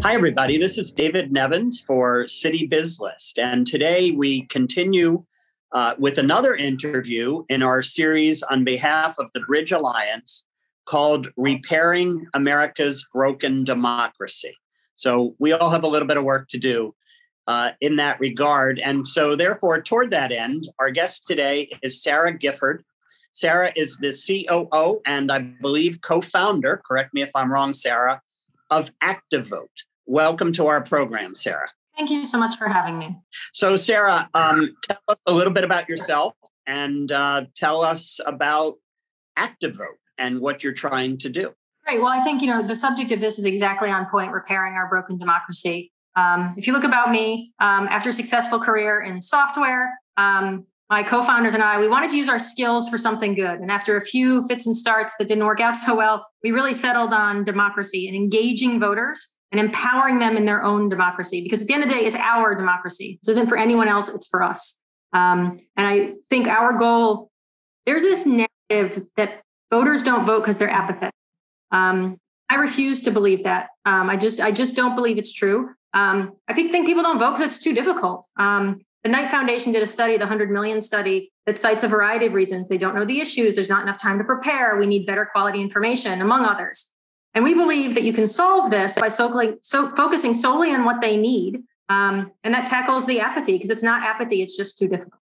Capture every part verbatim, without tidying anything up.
Hi, everybody. This is David Nevins for Citybiz List. And today we continue uh, with another interview in our series on behalf of the Bridge Alliance called Repairing America's Broken Democracy. So we all have a little bit of work to do uh, in that regard. And so therefore, toward that end, our guest today is Sara Gifford. Sara is the C O O and I believe co-founder, correct me if I'm wrong, Sara, of ActiVote. Welcome to our program, Sara. Thank you so much for having me. So, Sara, um, tell us a little bit about yourself and uh, tell us about ActiVote and what you're trying to do. Great. Well, I think, you know, the subject of this is exactly on point, repairing our broken democracy. Um, if you look about me, um, after a successful career in software, um, my co-founders and I, we wanted to use our skills for something good. And after a few fits and starts that didn't work out so well, we really settled on democracy and engaging voters and empowering them in their own democracy. Because at the end of the day, it's our democracy. This isn't for anyone else, it's for us. Um, and I think our goal, there's this narrative that voters don't vote because they're apathetic. Um, I refuse to believe that. Um, I just I just don't believe it's true. Um, I think, think people don't vote because it's too difficult. Um, the Knight Foundation did a study, the one hundred million study, that cites a variety of reasons. They don't know the issues. There's not enough time to prepare. We need better quality information, among others. And we believe that you can solve this by so, so focusing solely on what they need. Um, and that tackles the apathy, because it's not apathy, it's just too difficult.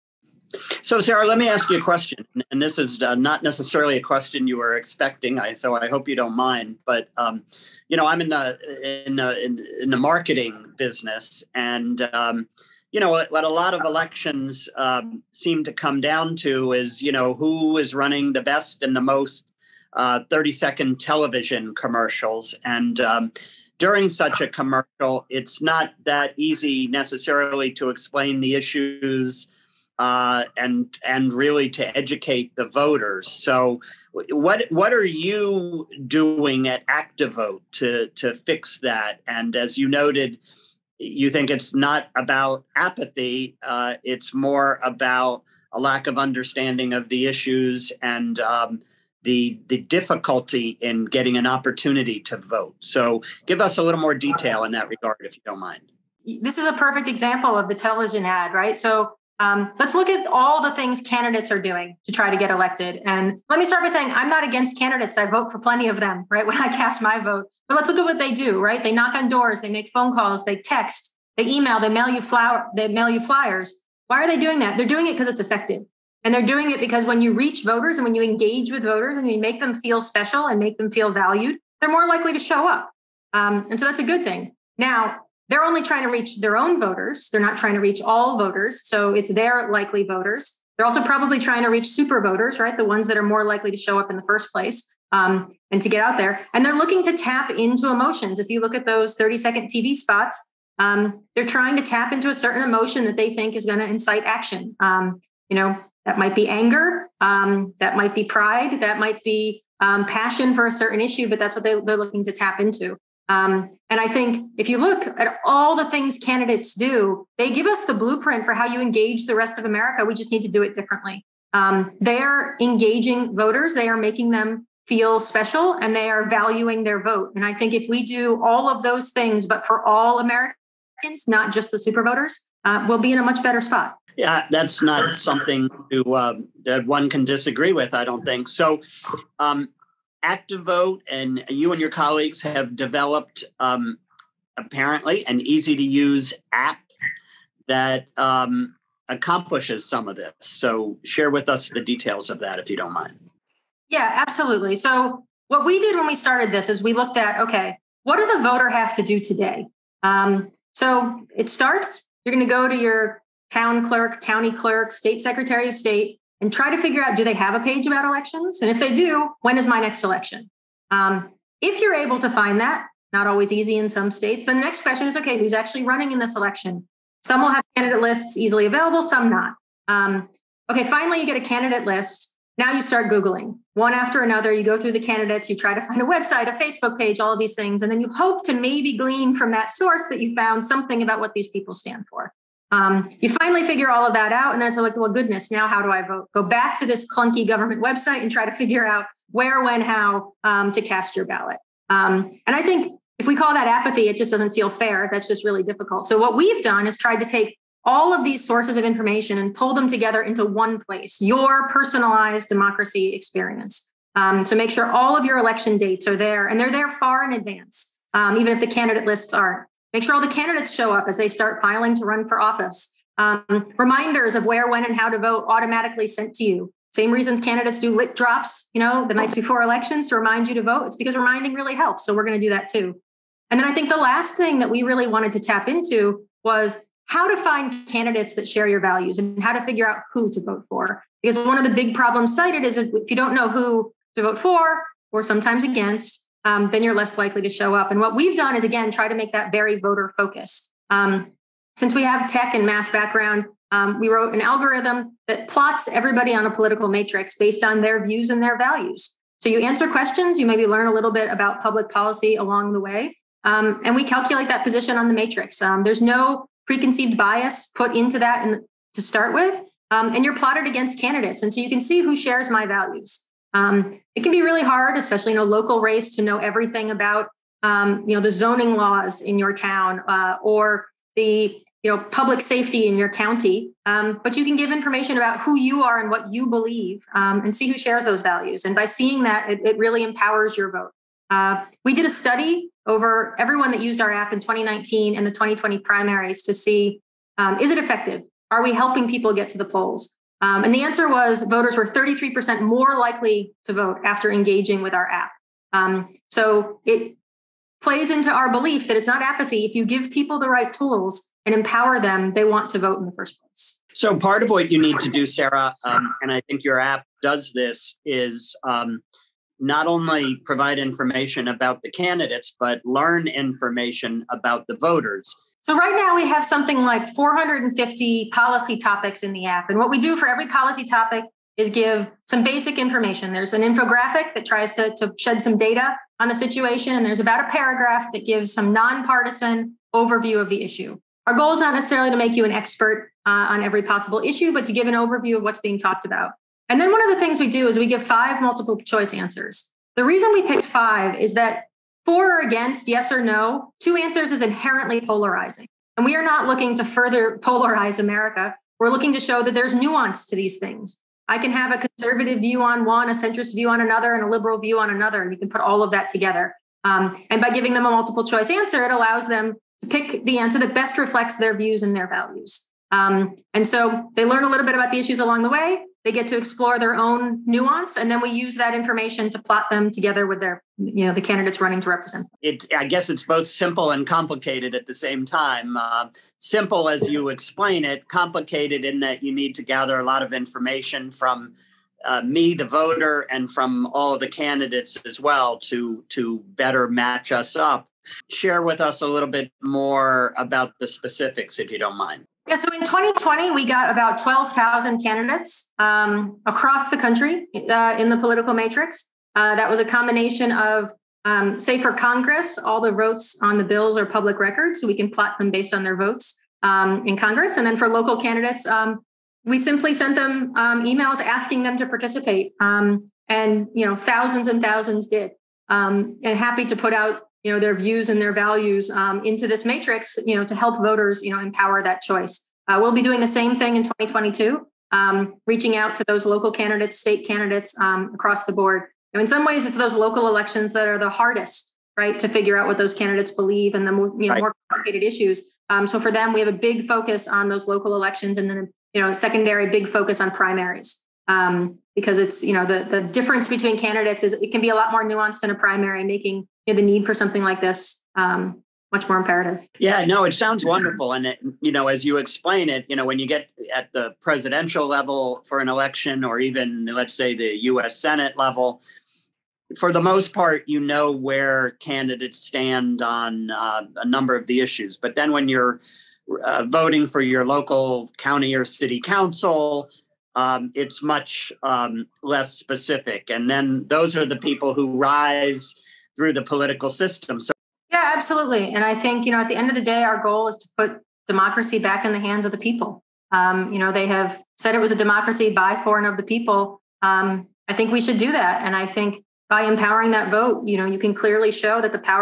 So, Sara, let me ask you a question. And this is uh, not necessarily a question you were expecting, I, so I hope you don't mind. But, um, you know, I'm in the, in, the, in, in the marketing business. And, um, you know, what, what a lot of elections um, seem to come down to is, you know, who is running the best and the most uh, thirty second television commercials. And um, during such a commercial, it's not that easy necessarily to explain the issues uh, and and really to educate the voters. So what what are you doing at ActiVote to, to fix that? And as you noted, you think it's not about apathy, uh, it's more about a lack of understanding of the issues and um, the the difficulty in getting an opportunity to vote. So give us a little more detail in that regard, if you don't mind. This is a perfect example of the television ad, right? So um, let's look at all the things candidates are doing to try to get elected. And let me start by saying I'm not against candidates. I vote for plenty of them, right, when I cast my vote. But let's look at what they do, right? They knock on doors, they make phone calls, they text, they email, they mail you flower, they mail you flyers. Why are they doing that? They're doing it because it's effective. And they're doing it because when you reach voters and when you engage with voters and you make them feel special and make them feel valued, they're more likely to show up. Um, and so that's a good thing. Now, they're only trying to reach their own voters. They're not trying to reach all voters. So it's their likely voters. They're also probably trying to reach super voters, right? The ones that are more likely to show up in the first place um, and to get out there. And they're looking to tap into emotions. If you look at those thirty second T V spots, um, they're trying to tap into a certain emotion that they think is going to incite action. Um, you know, that might be anger. Um, that might be pride. That might be um, passion for a certain issue, but that's what they, they're looking to tap into. Um, and I think if you look at all the things candidates do, they give us the blueprint for how you engage the rest of America. We just need to do it differently. Um, they're engaging voters. They are making them feel special and they are valuing their vote. And I think if we do all of those things, but for all Americans, not just the super voters, uh, we'll be in a much better spot. Yeah, that's not something to, uh, that one can disagree with, I don't think. So um, ActiVote and you and your colleagues have developed um, apparently an easy to use app that um, accomplishes some of this. So share with us the details of that, if you don't mind. Yeah, absolutely. So what we did when we started this is we looked at, okay, what does a voter have to do today? Um, so it starts, you're going to go to your town clerk, county clerk, state secretary of state, and try to figure out, do they have a page about elections? And if they do, when is my next election? Um, if you're able to find that, not always easy in some states, then the next question is, okay, who's actually running in this election? Some will have candidate lists easily available, some not. Um, okay, finally, you get a candidate list. Now you start Googling one after another. You go through the candidates, you try to find a website, a Facebook page, all of these things. And then you hope to maybe glean from that source that you found something about what these people stand for. Um, you finally figure all of that out. And then it's like, well, goodness, now how do I vote? Go back to this clunky government website and try to figure out where, when, how um, to cast your ballot. Um, and I think if we call that apathy, it just doesn't feel fair. That's just really difficult. So what we've done is tried to take all of these sources of information and pull them together into one place, your personalized democracy experience. Um, so make sure all of your election dates are there, and they're there far in advance, um, even if the candidate lists aren't. Make sure all the candidates show up as they start filing to run for office. Um, reminders of where, when, and how to vote automatically sent to you. Same reasons candidates do lit drops, you know, the nights before elections to remind you to vote. It's because reminding really helps. So we're going to do that too. And then I think the last thing that we really wanted to tap into was how to find candidates that share your values and how to figure out who to vote for. Because one of the big problems cited is if you don't know who to vote for or sometimes against, um, then you're less likely to show up. And what we've done is, again, try to make that very voter focused. Um, since we have tech and math background, um, we wrote an algorithm that plots everybody on a political matrix based on their views and their values. So you answer questions, you maybe learn a little bit about public policy along the way. Um, and we calculate that position on the matrix. Um, there's no preconceived bias put into that in, to start with. Um, and you're plotted against candidates. And so you can see who shares my values. Um, it can be really hard, especially in a local race, to know everything about, um, you know, the zoning laws in your town uh, or the, you know, public safety in your county. Um, but you can give information about who you are and what you believe um, and see who shares those values. And by seeing that, it, it really empowers your vote. Uh, we did a study over everyone that used our app in twenty nineteen and the twenty twenty primaries to see, um, is it effective? Are we helping people get to the polls? Um, and the answer was voters were thirty-three percent more likely to vote after engaging with our app. Um, so it plays into our belief that it's not apathy. If you give people the right tools and empower them, they want to vote in the first place. So part of what you need to do, Sara, um, and I think your app does this, is um, not only provide information about the candidates, but learn information about the voters. So right now we have something like four hundred fifty policy topics in the app. And what we do for every policy topic is give some basic information. There's an infographic that tries to, to shed some data on the situation. And there's about a paragraph that gives some nonpartisan overview of the issue. Our goal is not necessarily to make you an expert uh, on every possible issue, but to give an overview of what's being talked about. And then one of the things we do is we give five multiple choice answers. The reason we picked five is that for or against, yes or no, two answers is inherently polarizing. And we are not looking to further polarize America. We're looking to show that there's nuance to these things. I can have a conservative view on one, a centrist view on another, and a liberal view on another. And you can put all of that together. Um, and by giving them a multiple choice answer, it allows them to pick the answer that best reflects their views and their values. Um, and so they learn a little bit about the issues along the way. They get to explore their own nuance, and then we use that information to plot them together with their, you know, the candidates running to represent them. It, I guess it's both simple and complicated at the same time. Uh, simple as you explain it, complicated in that you need to gather a lot of information from uh, me, the voter, and from all of the candidates as well to, to better match us up. Share with us a little bit more about the specifics, if you don't mind. Yeah, so in twenty twenty, we got about twelve thousand candidates um, across the country uh, in the political matrix. Uh, that was a combination of, um, say, for Congress, all the votes on the bills are public records, so we can plot them based on their votes um, in Congress. And then for local candidates, um, we simply sent them um, emails asking them to participate. Um, and, you know, thousands and thousands did. Um, and happy to put out, you know, their views and their values um, into this matrix, you know, to help voters, you know, empower that choice. Uh, we'll be doing the same thing in twenty twenty-two, um, reaching out to those local candidates, state candidates um, across the board. And in some ways, it's those local elections that are the hardest, right, to figure out what those candidates believe and the more, you know, right. more complicated issues. Um, so for them, we have a big focus on those local elections, and then, you know, secondary big focus on primaries. Um, because it's, you know, the, the difference between candidates is it can be a lot more nuanced in a primary, making, you know, the need for something like this um, much more imperative. Yeah, no, it sounds wonderful. And, it, you know, as you explain it, you know, when you get at the presidential level for an election, or even, let's say, the U S Senate level, for the most part, you know where candidates stand on uh, a number of the issues. But then when you're uh, voting for your local county or city council, Um, it's much um, less specific. And then those are the people who rise through the political system. So, yeah, absolutely. And I think, you know, at the end of the day, our goal is to put democracy back in the hands of the people. Um, you know, they have said it was a democracy by, for, and of the people. Um, I think we should do that. And I think by empowering that vote, you know, you can clearly show that the power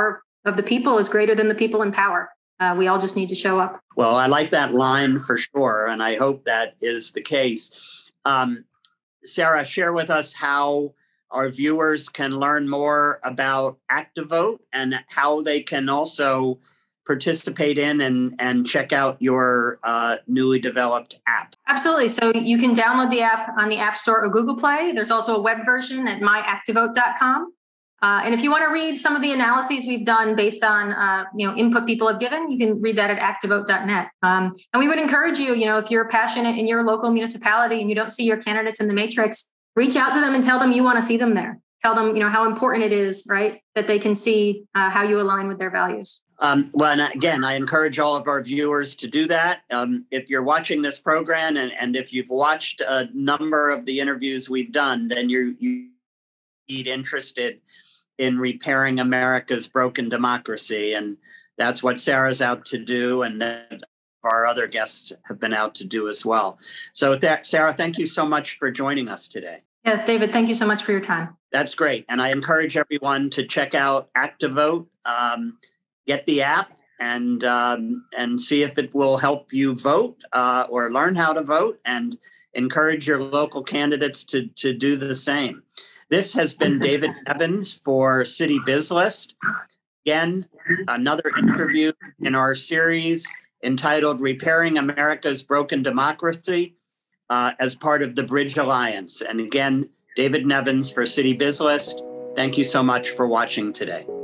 of the people is greater than the people in power. Uh, we all just need to show up. Well, I like that line for sure, and I hope that is the case. Um, Sara, share with us how our viewers can learn more about ActiVote and how they can also participate in and, and check out your uh, newly developed app. Absolutely. So you can download the app on the App Store or Google Play. There's also a web version at my activote dot com. Uh, and if you want to read some of the analyses we've done based on, uh, you know, input people have given, you can read that at activote dot net. Um, and we would encourage you, you know, if you're passionate in your local municipality and you don't see your candidates in the matrix, reach out to them and tell them you want to see them there. Tell them, you know, how important it is, right, that they can see uh, how you align with their values. Um, well, and again, I encourage all of our viewers to do that. Um, if you're watching this program and, and if you've watched a number of the interviews we've done, then you're you interested in repairing America's broken democracy. And that's what Sara's out to do. And that our other guests have been out to do as well. So that, Sara, thank you so much for joining us today. Yeah, David, thank you so much for your time. That's great. And I encourage everyone to check out ActiVote, um, get the app and um, and see if it will help you vote uh, or learn how to vote, and encourage your local candidates to, to do the same. This has been David Nevins for Citybiz List. Again, another interview in our series entitled Repairing America's Broken Democracy uh, as part of the Bridge Alliance. And again, David Nevins for Citybiz List. Thank you so much for watching today.